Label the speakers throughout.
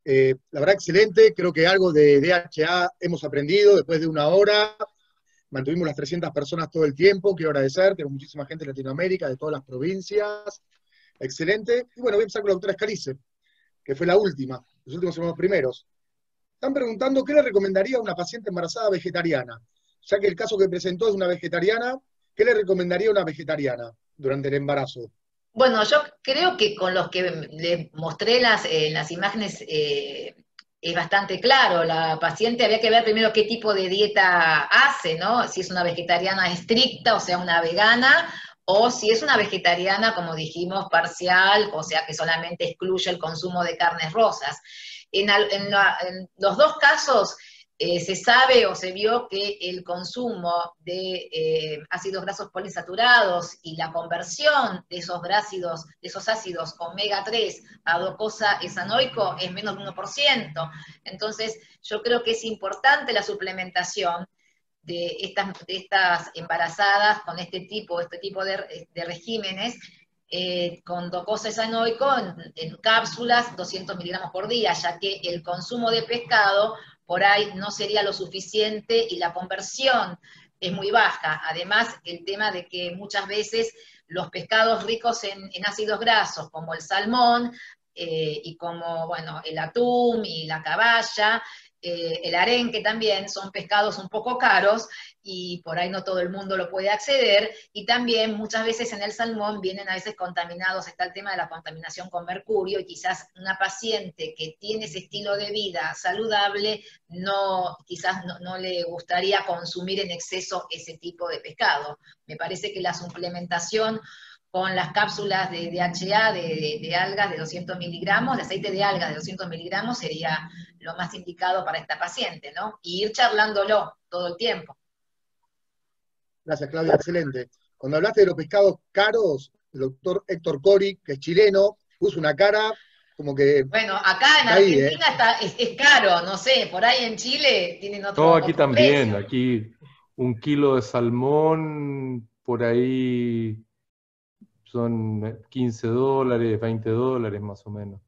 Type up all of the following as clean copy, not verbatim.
Speaker 1: La verdad, excelente. Creo que algo de DHA hemos aprendido después de una hora. Mantuvimos las 300 personas todo el tiempo. Quiero agradecer. Tenemos muchísima gente de Latinoamérica, de todas las provincias. Excelente. Y bueno, voy a empezar con la doctora Scalise, que fue la última. Los últimos son los primeros. Están preguntando qué le recomendaría a una paciente embarazada vegetariana. Ya que el caso que presentó es una vegetariana, ¿qué le recomendaría a una vegetariana durante el embarazo?
Speaker 2: Bueno, yo creo que con los que le mostré las imágenes es bastante claro. La paciente había que ver primero qué tipo de dieta hace, ¿no? Si es una vegetariana estricta, o sea, una vegana, o si es una vegetariana, como dijimos, parcial, o sea, que solamente excluye el consumo de carnes rosas. En los dos casos se sabe o se vio que el consumo de ácidos grasos poliinsaturados y la conversión de esos ácidos omega 3 a glucosa hexanoico es menos de 1%. Entonces, yo creo que es importante la suplementación de estas embarazadas con este tipo de regímenes con glucosa hexanoico en cápsulas 200 miligramos por día, ya que el consumo de pescado por ahí no sería lo suficiente y la conversión es muy baja. Además, el tema de que muchas veces los pescados ricos en ácidos grasos, como el salmón, y como, bueno, el atún y la caballa, el arenque también, son pescados un poco caros y por ahí no todo el mundo lo puede acceder, y también muchas veces en el salmón vienen a veces contaminados, está el tema de la contaminación con mercurio, y quizás una paciente que tiene ese estilo de vida saludable quizás no le gustaría consumir en exceso ese tipo de pescado. Me parece que la suplementación con las cápsulas de DHA, de algas de 200 miligramos, de aceite de algas de 200 miligramos, sería lo más indicado para esta paciente, ¿no? Y ir charlándolo todo el tiempo.
Speaker 1: Gracias, Claudia, excelente. Cuando hablaste de los pescados caros, el doctor Héctor Cori, que es chileno, puso una cara como que
Speaker 2: Bueno, acá en
Speaker 1: está ahí, ¿eh?
Speaker 2: Argentina es caro, no sé, por ahí en Chile tienen
Speaker 3: No, aquí
Speaker 2: otro
Speaker 3: también,
Speaker 2: precio.
Speaker 3: aquí un kilo de salmón por ahí son $15, $20 más o menos.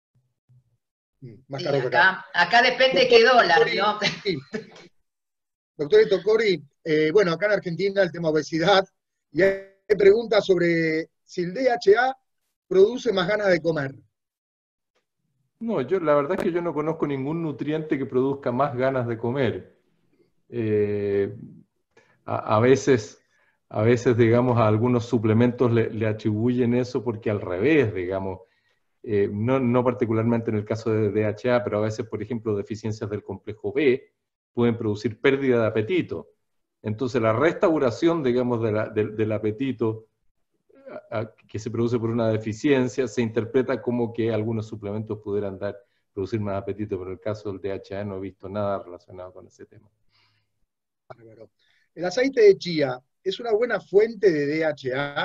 Speaker 1: Más
Speaker 2: Sí,
Speaker 1: caro que acá.
Speaker 2: acá depende de
Speaker 1: Doctor
Speaker 2: qué dólar,
Speaker 1: Cori,
Speaker 2: ¿no?
Speaker 1: doctor Héctor Cori, bueno, acá en Argentina el tema obesidad, y hay preguntas sobre si el DHA produce más ganas de comer.
Speaker 3: No, la verdad es que yo no conozco ningún nutriente que produzca más ganas de comer. Eh, a, a veces, a veces, digamos, a algunos suplementos le atribuyen eso porque al revés, digamos, no particularmente en el caso de DHA, pero a veces, por ejemplo, deficiencias del complejo B pueden producir pérdida de apetito. Entonces, la restauración, digamos, del apetito que se produce por una deficiencia se interpreta como que algunos suplementos pudieran producir más apetito, pero en el caso del DHA no he visto nada relacionado con ese tema.
Speaker 1: Bárbaro. ¿El aceite de chía es una buena fuente de DHA?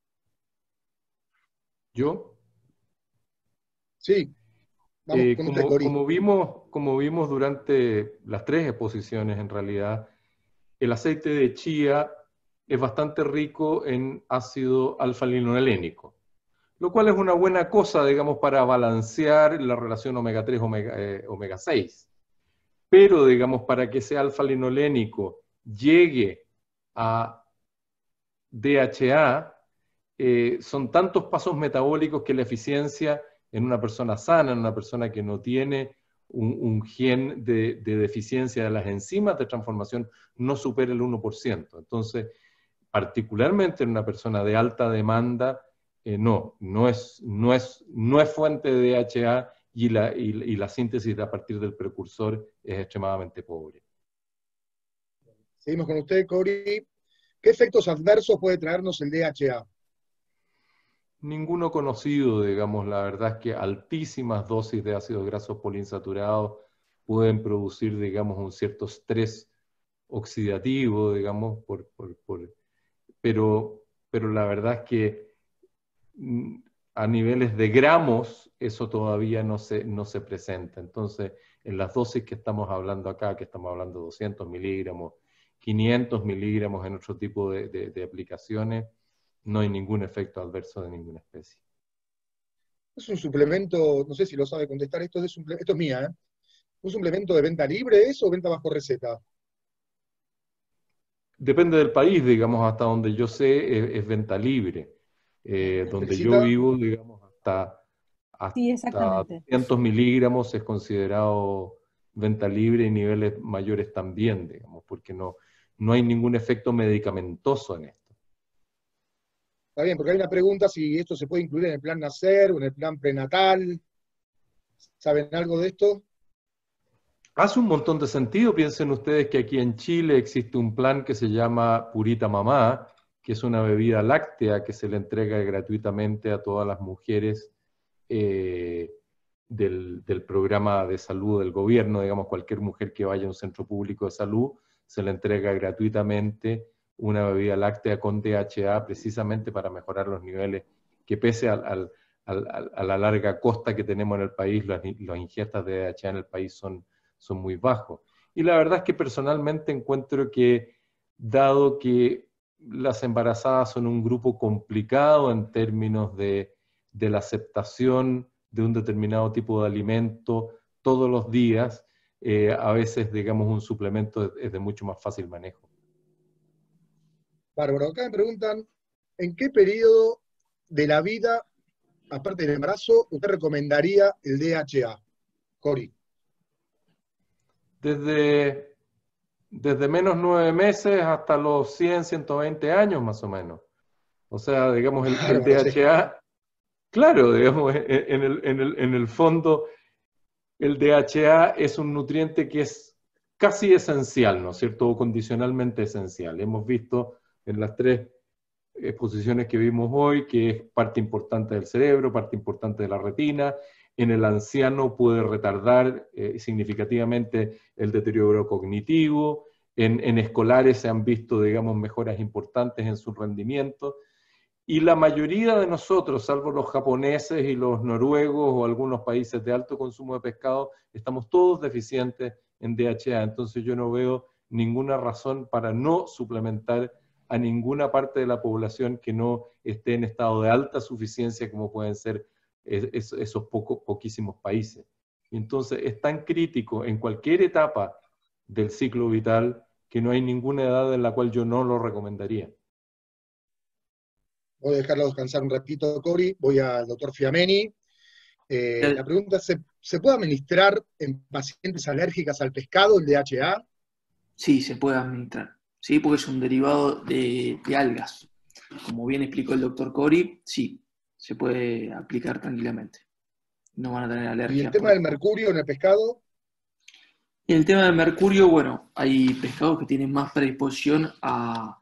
Speaker 3: ¿Yo?
Speaker 1: Sí, vamos con usted,
Speaker 3: Como,
Speaker 1: Cori.
Speaker 3: como vimos durante las 3 exposiciones, en realidad, el aceite de chía es bastante rico en ácido alfa-linolénico, lo cual es una buena cosa, digamos, para balancear la relación omega 3, omega 6. Pero, digamos, para que ese alfa-linolénico llegue a DHA, son tantos pasos metabólicos que la eficiencia en una persona sana, en una persona que no tiene un gen de deficiencia de las enzimas de transformación, no supera el 1%. Entonces, particularmente en una persona de alta demanda, no es fuente de DHA, y la síntesis a partir del precursor es extremadamente pobre.
Speaker 1: Seguimos con usted, Cori. ¿Qué efectos adversos puede traernos el DHA?
Speaker 3: Ninguno conocido, digamos. La verdad es que altísimas dosis de ácidos grasos poliinsaturados pueden producir, digamos, un cierto estrés oxidativo, digamos, pero la verdad es que a niveles de gramos eso todavía no se presenta. Entonces, en las dosis que estamos hablando acá, que estamos hablando de 200 miligramos, 500 miligramos en otro tipo de aplicaciones, no hay ningún efecto adverso de ninguna especie.
Speaker 1: Es un suplemento, no sé si lo sabe contestar, esto es mía, ¿eh? ¿Un suplemento de venta libre eso o venta bajo receta?
Speaker 3: Depende del país, digamos, hasta donde yo sé, es venta libre. Donde yo
Speaker 1: ¿Necesita?
Speaker 3: vivo, digamos,
Speaker 4: Sí,
Speaker 3: hasta
Speaker 4: exactamente.
Speaker 3: 200 miligramos es considerado venta libre y niveles mayores también, digamos, porque no hay ningún efecto medicamentoso en esto.
Speaker 1: Está bien, porque hay una pregunta si esto se puede incluir en el plan nacer o en el plan prenatal. ¿Saben algo de esto?
Speaker 3: Hace un montón de sentido. Piensen ustedes que aquí en Chile existe un plan que se llama Purita Mamá, que es una bebida láctea que se le entrega gratuitamente a todas las mujeres del programa de salud del gobierno. Digamos, cualquier mujer que vaya a un centro público de salud se le entrega gratuitamente una bebida láctea con DHA precisamente para mejorar los niveles, que pese a la larga costa que tenemos en el país, las ingestas de DHA en el país son muy bajos. Y la verdad es que personalmente encuentro que, dado que las embarazadas son un grupo complicado en términos de la aceptación de un determinado tipo de alimento todos los días, a veces, digamos, un suplemento es de mucho más fácil manejo.
Speaker 1: Bárbaro, acá me preguntan, ¿en qué periodo de la vida, aparte del embarazo, usted recomendaría el DHA? Cori.
Speaker 3: Desde menos 9 meses hasta los 100, 120 años más o menos. O sea, digamos, el
Speaker 1: Bárbaro, sí.
Speaker 3: DHA, claro, digamos, en el fondo, el DHA es un nutriente que es casi esencial, ¿no es cierto? O condicionalmente esencial. Hemos visto en las 3 exposiciones que vimos hoy que es parte importante del cerebro, parte importante de la retina. En el anciano puede retardar significativamente el deterioro cognitivo. En escolares se han visto, digamos, mejoras importantes en su rendimiento. Y la mayoría de nosotros, salvo los japoneses y los noruegos o algunos países de alto consumo de pescado, estamos todos deficientes en DHA. Entonces yo no veo ninguna razón para no suplementar a ninguna parte de la población que no esté en estado de alta suficiencia como pueden ser esos poquísimos países. Entonces es tan crítico en cualquier etapa del ciclo vital que no hay ninguna edad en la cual yo no lo recomendaría.
Speaker 1: Voy a dejarlo descansar un ratito, Cori. Voy al doctor Fiameni. La pregunta es, ¿se puede administrar en pacientes alérgicas al pescado el DHA?
Speaker 5: Sí, se puede administrar. Sí, porque es un derivado de algas. Como bien explicó el doctor Cori, sí, se puede aplicar tranquilamente. No van a tener alergia.
Speaker 1: ¿Y el tema del mercurio en el pescado?
Speaker 5: Y el tema del mercurio, bueno, hay pescados que tienen más predisposición a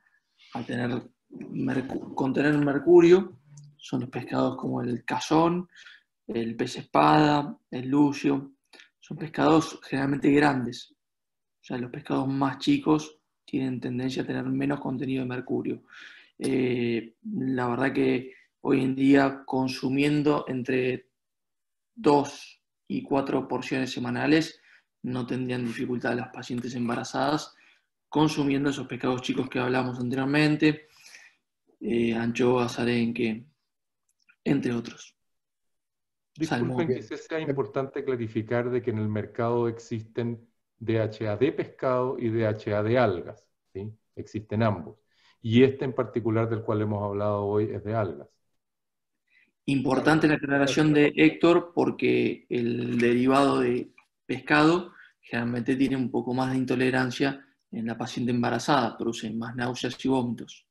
Speaker 5: contener mercurio. Son los pescados como el cazón, el pez espada, el lucio. Son pescados generalmente grandes. O sea, los pescados más chicos tienen tendencia a tener menos contenido de mercurio. La verdad que hoy en día consumiendo entre 2 y 4 porciones semanales no tendrían dificultad las pacientes embarazadas consumiendo esos pescados chicos que hablamos anteriormente, anchoas, arenque, entre otros.
Speaker 3: Disculpen que sea importante clarificar de que en el mercado existen DHA de pescado y DHA de algas, ¿sí? Existen ambos. Y este en particular del cual hemos hablado hoy es de algas.
Speaker 5: Importante la aclaración de Héctor porque el derivado de pescado generalmente tiene un poco más de intolerancia en la paciente embarazada, produce más náuseas y vómitos.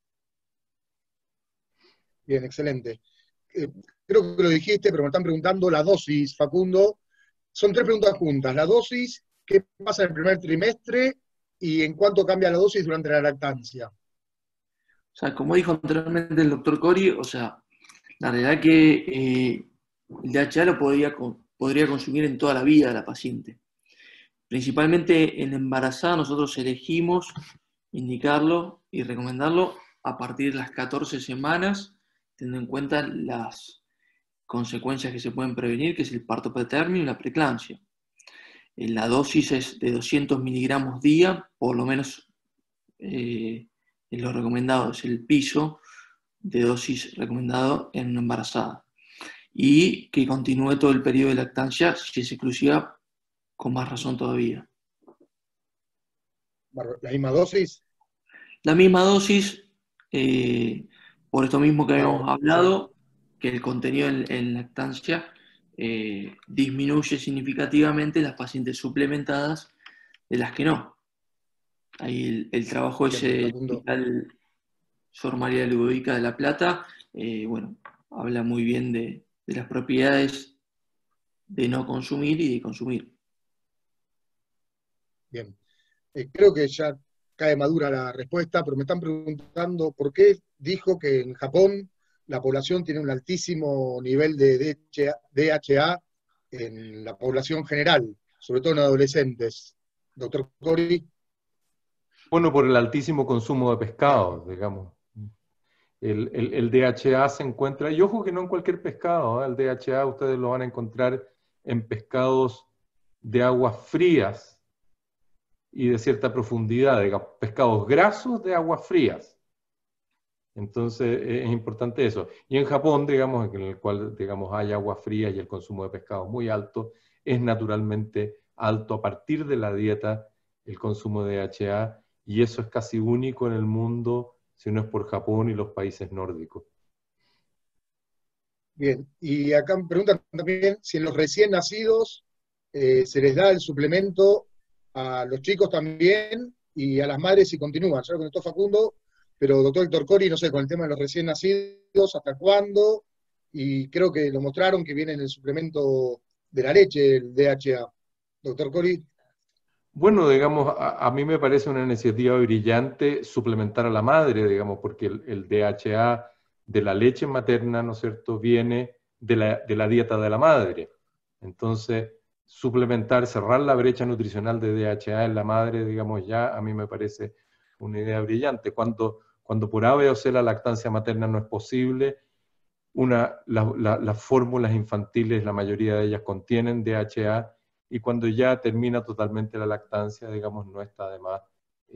Speaker 1: Bien, excelente. Creo que lo dijiste, pero me están preguntando la dosis, Facundo. Son 3 preguntas juntas. La dosis, ¿qué pasa en el primer trimestre y en cuánto cambia la dosis durante la lactancia?
Speaker 5: O sea, como dijo anteriormente el doctor Cori, o sea, la realidad que el DHA lo podría consumir en toda la vida de la paciente. Principalmente en la embarazada nosotros elegimos indicarlo y recomendarlo a partir de las 14 semanas, teniendo en cuenta las consecuencias que se pueden prevenir, que es el parto pretérmino y la preeclampsia. La dosis es de 200 miligramos día, por lo menos lo recomendado es el piso de dosis recomendado en una embarazada. y que continúe todo el periodo de lactancia, si es exclusiva, con más razón todavía.
Speaker 1: ¿La misma dosis?
Speaker 5: La misma dosis, por esto mismo que habíamos hablado, que el contenido en lactancia disminuye significativamente las pacientes suplementadas de las que no. Ahí el trabajo ese del Hospital Sor María Ludovica de La Plata, bueno, habla muy bien de las propiedades de no consumir y de consumir.
Speaker 1: Bien. Creo que ya cae madura la respuesta, pero me están preguntando por qué dijo que en Japón la población tiene un altísimo nivel de DHA en la población general, sobre todo en adolescentes. Doctor Cori.
Speaker 3: Bueno, por el altísimo consumo de pescado, digamos. El DHA se encuentra, y ojo que no en cualquier pescado, ¿eh? El DHA ustedes lo van a encontrar en pescados de aguas frías y de cierta profundidad, digamos, pescados grasos de aguas frías. Entonces es importante eso. Y en Japón, digamos, en el cual digamos, hay aguas frías y el consumo de pescado muy alto, es naturalmente alto a partir de la dieta el consumo de DHA, y eso es casi único en el mundo, si no es por Japón y los países nórdicos.
Speaker 1: Bien, y acá me preguntan también si en los recién nacidos se les da el suplemento a los chicos también y a las madres si continúan. Ya lo contestó Facundo, pero doctor Héctor Cori, no sé, con el tema de los recién nacidos, hasta cuándo, y creo que lo mostraron que viene en el suplemento de la leche, el DHA. Doctor Cori.
Speaker 3: Bueno, digamos, a mí me parece una iniciativa brillante suplementar a la madre, digamos, porque el DHA de la leche materna, ¿no es cierto?, viene de la dieta de la madre. Entonces, suplementar, cerrar la brecha nutricional de DHA en la madre, digamos, ya a mí me parece una idea brillante. Cuando por A, B o C la lactancia materna no es posible, las fórmulas infantiles, la mayoría de ellas contienen DHA, y cuando ya termina totalmente la lactancia, digamos, no está de más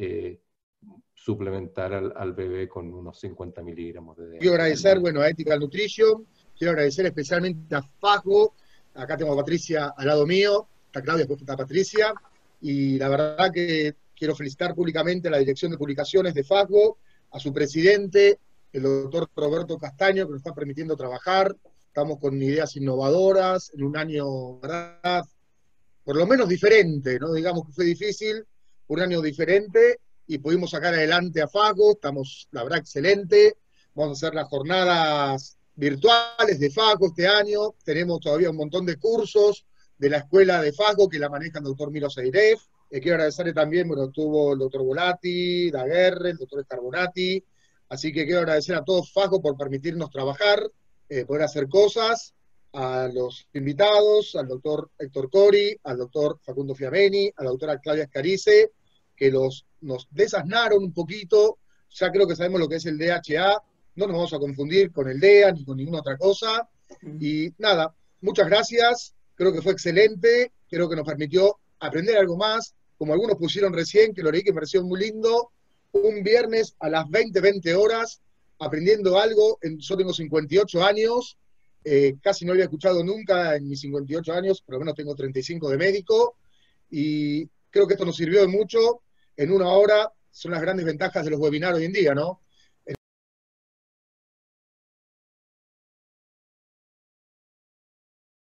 Speaker 3: suplementar al bebé con unos 50 miligramos de DHA.
Speaker 1: Quiero agradecer, bueno, a Ethical Nutrition, quiero agradecer especialmente a Fago, acá tengo a Patricia al lado mío, está Claudia, después está Patricia, y la verdad que quiero felicitar públicamente a la Dirección de Publicaciones de Fago, a su presidente, el doctor Roberto Castaño, que nos está permitiendo trabajar, estamos con ideas innovadoras, en un año, ¿verdad?, por lo menos diferente, no digamos que fue difícil, un año diferente, y pudimos sacar adelante a Fago, estamos, la verdad, excelente. Vamos a hacer las jornadas virtuales de Fago este año, tenemos todavía un montón de cursos de la escuela de Fago que la maneja el doctor Milo Seiref. Quiero agradecerle también, bueno, estuvo el doctor Volati, Daguerre, el doctor Scarbonati, así que quiero agradecer a todos Fago por permitirnos trabajar, poder hacer cosas, a los invitados, al doctor Héctor Cori, al doctor Facundo Fiameni, a la doctora Claudia Escarice, que nos desasnaron un poquito. Ya creo que sabemos lo que es el DHA, no nos vamos a confundir con el DEA ni con ninguna otra cosa. Y nada, muchas gracias, creo que fue excelente, creo que nos permitió aprender algo más, como algunos pusieron recién, que lo leí que me pareció muy lindo, un viernes a las 20 horas, aprendiendo algo. Yo tengo 58 años, casi no había escuchado nunca en mis 58 años, por lo menos tengo 35 de médico, y creo que esto nos sirvió de mucho. En una hora son las grandes ventajas de los webinars hoy en día, ¿no?